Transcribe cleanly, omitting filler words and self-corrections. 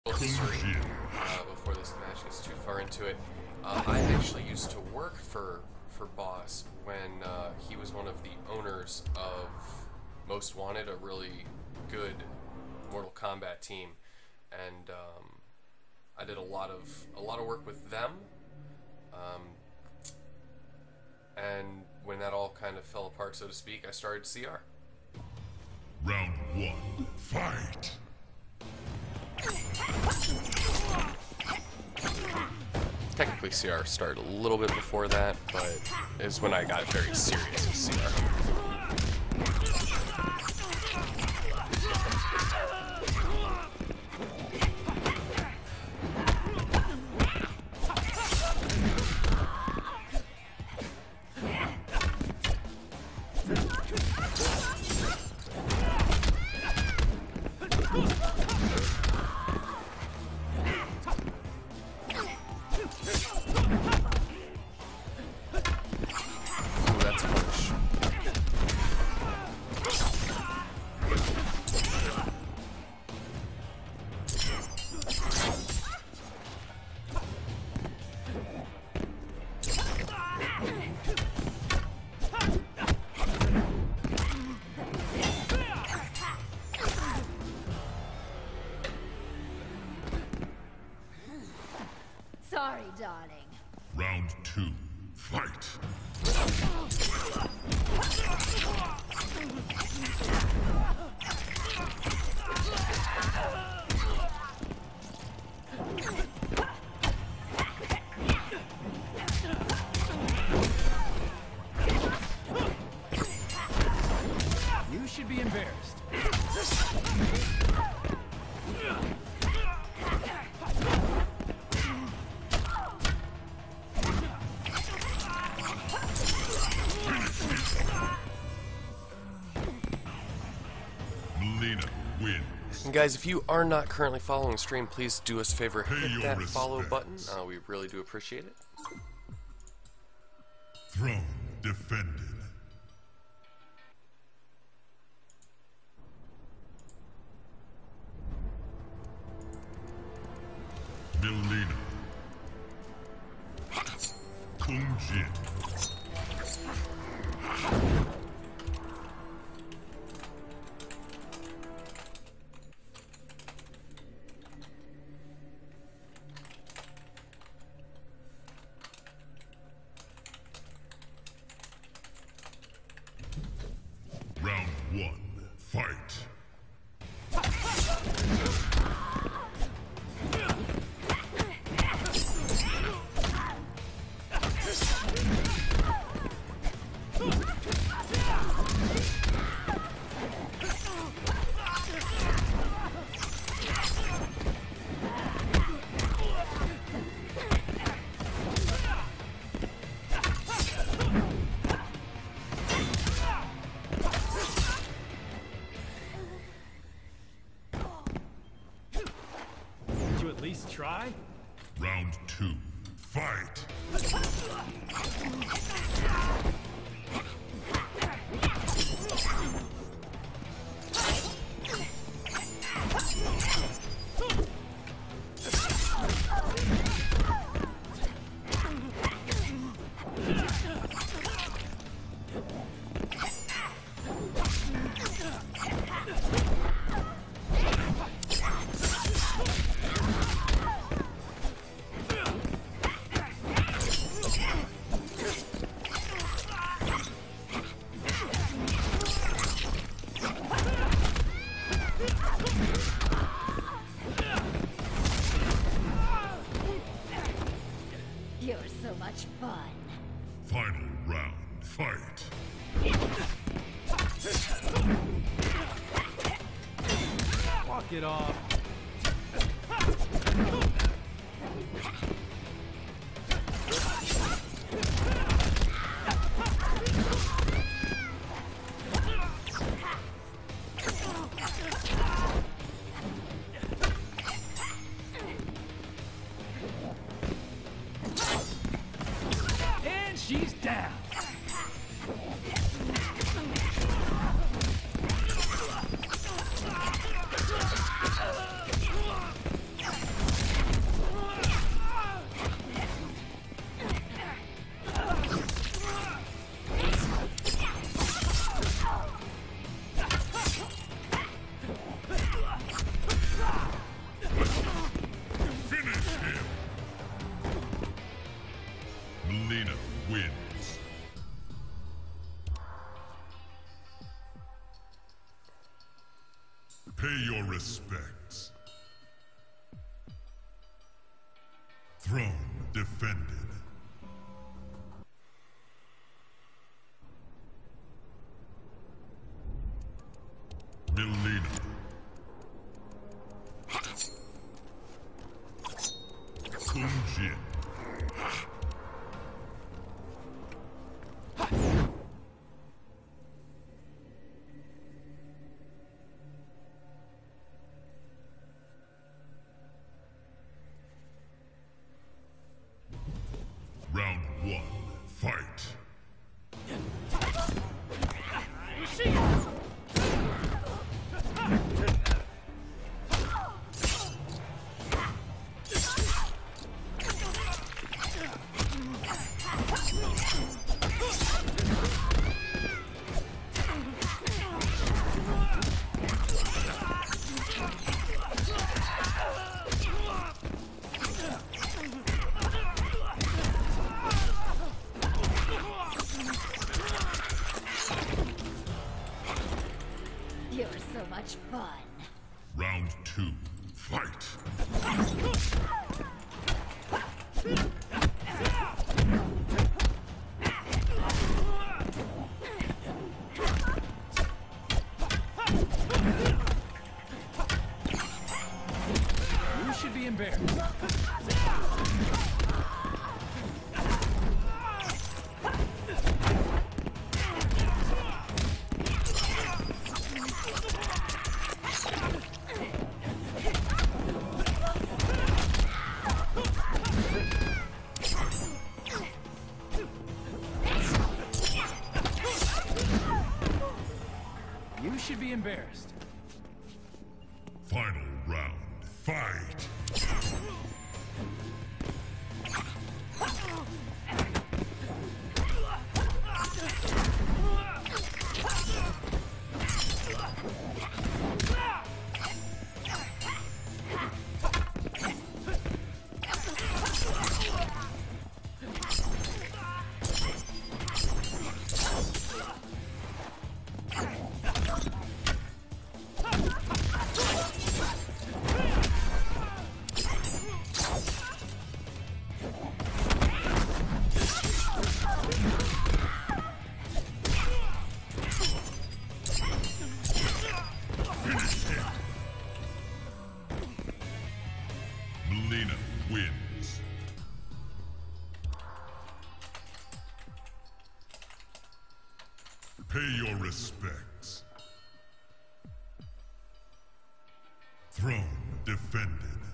history before this match gets too far into it. I actually used to work for Boss when he was one of the owners of Most Wanted, a really good Mortal Kombat team, and I did a lot of work with them. And when that all kind of fell apart, so to speak, I started CR. Round 1, fight! Technically, CR started a little bit before that, but it's when I got very serious with CR. Sorry, darling. Round 2, fight! You should be embarrassed. Mileena wins. And guys, if you are not currently following the stream, please do us a favor, Pay hit your that follow button. respects. We really do appreciate it. Throne defended. Mileena. Kung Jin. Round 1, fight! Did you at least try? Round 2, fight! You're so much fun. Final round, fight! Walk it off. And she's down. Throne defended. Mileena. Kung Jin. Round 1, fight. You're so much fun. Round 2, fight. You should be embarrassed. You should be embarrassed. Final round, fight. Mileena wins. Pay your respects. Throne defended.